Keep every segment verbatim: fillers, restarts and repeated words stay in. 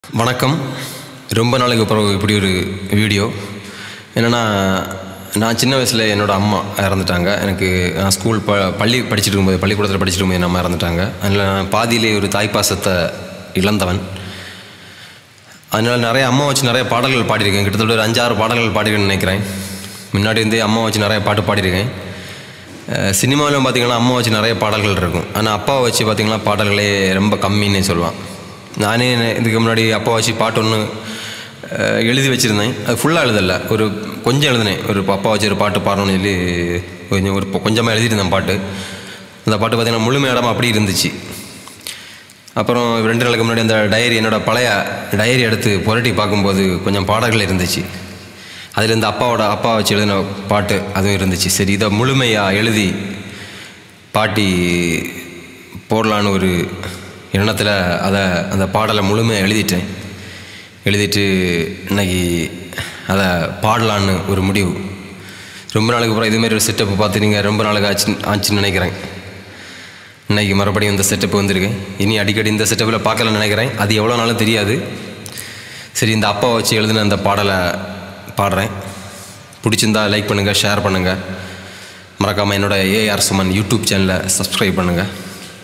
வணக்கம். ரொம்ப நாளைக்கு அப்புறம் இப்படி ஒரு வீடியோ. என்னென்னா, நான் சின்ன வயசில் என்னோடய அம்மா இறந்துட்டாங்க. எனக்கு நான் ஸ்கூல் ப பள்ளி படிச்சுட்டு இருக்கும்போது பள்ளிக்கூடத்தில் படிச்சுட்டு இருக்கும்போது என் அம்மா இறந்துட்டாங்க. அதில் நான் பாதியிலே ஒரு தாய்ப்பாசத்தை இழந்தவன். அதனால் நிறைய அம்மா வச்சு நிறைய பாடல்கள் பாடியிருக்கேன். கிட்டத்தட்ட ஒரு அஞ்சாறு பாடல்கள் பாடியிருக்கேன்னு நினைக்கிறேன். முன்னாடி இருந்தே அம்மா வச்சு நிறைய பாட்டு பாடியிருக்கேன். சினிமாவிலும் பார்த்திங்கன்னா அம்மா வச்சு நிறைய பாடல்கள் இருக்கும். ஆனால் அப்பாவை வச்சு பார்த்திங்கன்னா பாடல்களே ரொம்ப கம்மின்னே சொல்லலாம். நானே இதுக்கு முன்னாடி அப்பா வச்சு பாட்டு ஒன்று எழுதி வச்சுருந்தேன். அது ஃபுல்லாக எழுதலை, ஒரு கொஞ்சம் எழுதினேன். ஒரு அப்பா வச்சு ஒரு பாட்டு பாடணும்னு சொல்லி கொஞ்சம் ஒரு கொஞ்சமாக எழுதியிருந்தேன் பாட்டு. அந்த பாட்டு பார்த்திங்கன்னா முழுமையிடமாக அப்படி இருந்துச்சு. அப்புறம் ரெண்டு நாளுக்கு முன்னாடி அந்த டைரி, என்னோடய பழைய டைரி எடுத்து புரட்டி பார்க்கும்போது கொஞ்சம் பாடல்கள் இருந்துச்சு. அதில் இந்த அப்பாவோட அப்பா வச்சு எழுதின பாட்டு அதுவும் இருந்துச்சு. சரி, இதை முழுமையாக எழுதி பாட்டி போடலான்னு ஒரு எண்ணத்தில் அதை அந்த பாடலை முழுமையாக எழுதிட்டேன். எழுதிட்டு இன்னைக்கு அதை பாடலான்னு ஒரு முடிவு. ரொம்ப நாளுக்கு அப்புறம் இதுமாரி ஒரு செட்டப்பு பார்த்து நீங்கள் ரொம்ப நாளுக்கு ஆச்சு ஆச்சுன்னு நினைக்கிறேன். இன்றைக்கி மறுபடியும் இந்த செட்டப்பு வந்திருக்கு. இனி அடிக்கடி இந்த செட்டப்பில் பார்க்கலன்னு நினைக்கிறேன். அது எவ்வளோ நாளும் தெரியாது. சரி, இந்த அப்பா வச்சு எழுதின அந்த பாடலை பாடுறேன். பிடிச்சிருந்தா லைக் பண்ணுங்கள், ஷேர் பண்ணுங்கள். மறக்காமல் என்னோடய ஏஆர் சுமன் யூடியூப் சேனலை சப்ஸ்கிரைப் பண்ணுங்கள்.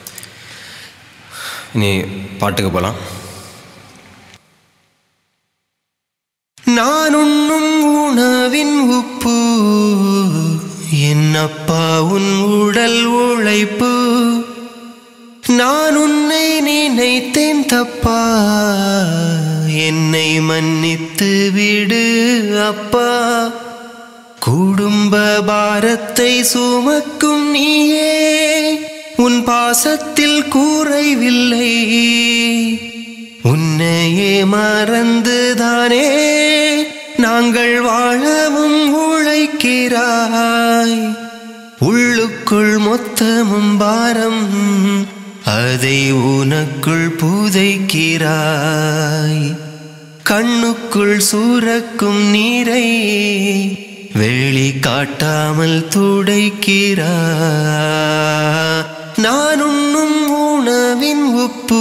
இனி பாட்டுக்கு போகலாம். நான் உண்ணும் உணவின் உப்பு, என் அப்பா உன் உடல் உழைப்பு. நான் உன்னை நினைத்தேன் தப்பா, என்னை மன்னித்து விடு அப்பா. குடும்ப பாரத்தை சுமக்கும் நீயே, உன் பாசத்தில் கூரைவில்லை. உன்னையே மறந்துதானே நாங்கள் வாழவும் உழைக்கிறாய். உள்ளுக்குள் மொத்தமும் பாரம், அதை உனக்குள் புதைக்கிறாய். கண்ணுக்குள் சுரக்கும் நீரை வெளி காட்டாமல் துடைக்கிறாய். நான் உண்ணும் உணவின் உப்பு,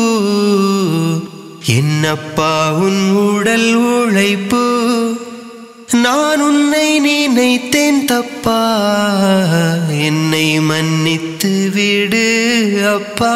என்னப்பா உன் உடல் உழைப்பு. நான் உன்னை நினைத்தேன் தப்பா, என்னை மன்னித்து விடு அப்பா.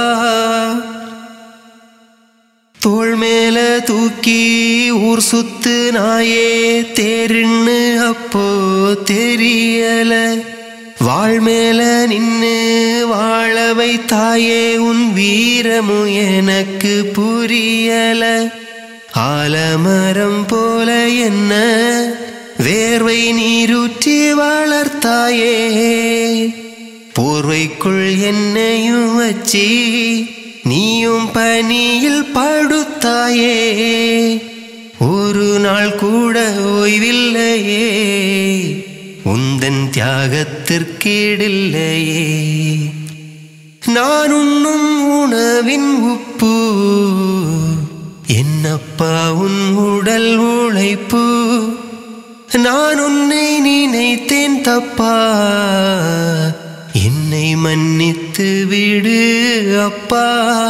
தோள் மேல தூக்கி ஊர் சுத்து நாயே தேரின்னு அப்போ தெரியல. வாழ் மேல நின்னு வாழ வைத்தாயே, உன் வீரமும் எனக்கு புரியல. ஆலமரம் போல என்ன வேர்வை நீரூற்றி வளர்த்தாயே, போர்வைக்குள் என்னையும் வச்சி நீயும் பனியில் படுத்தாயே. ஒரு நாள் கூட ஓய்வில்லையே, உந்தன் தியாகத்திற்கீடில்லையே. நான் உண்ணும் உணவின் உப்பு, என்னப்பா உன் உடல் உழைப்பு. நான் உன்னை நினைத்தேன் தப்பா, என்னை மன்னித்து விடு அப்பா.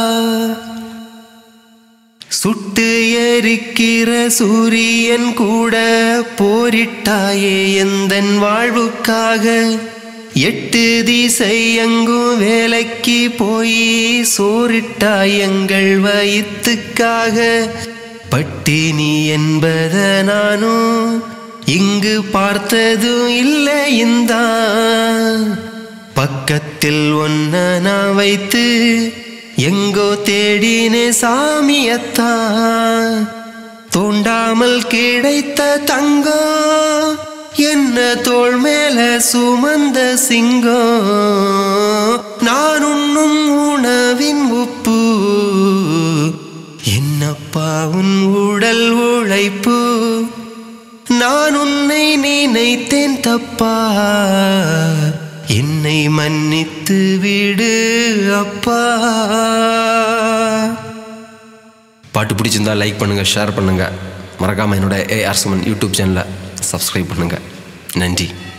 சுட்டு எரிக்கிற சூரியன் கூட போரிட்டாயே எந்தன் வாழ்வுக்காக. எட்டு திசை எங்கும் வேலைக்கு போய் சோறிட்டாய் எங்கள் வயிற்றுக்காக. பட்டினி என்பத நானும் இங்கு பார்த்ததும் இல்லை. இந்த பக்கத்தில் ஒன்ன நான் வைத்து எங்கோ தேடினே சாமியத்தான். தோண்டாமல் கிடைத்த தங்கம் என்ன தோள் மேல சுமந்த சிங்கம். நான் உண்ணும் உணவின் உப்பு, என்னப்பா உன் உடல் உழைப்பு. நான் உன்னை நினைத்தேன் தப்பா, என்னை மன்னித்து விடு அப்பா. பாட்டு பிடிச்சிருந்தா லைக் பண்ணுங்கள், ஷேர் பண்ணுங்கள். மறக்காமல் என்னோடய ஏஆர் சுமன் யூடியூப் சேனலை சப்ஸ்கிரைப் பண்ணுங்கள். நன்றி.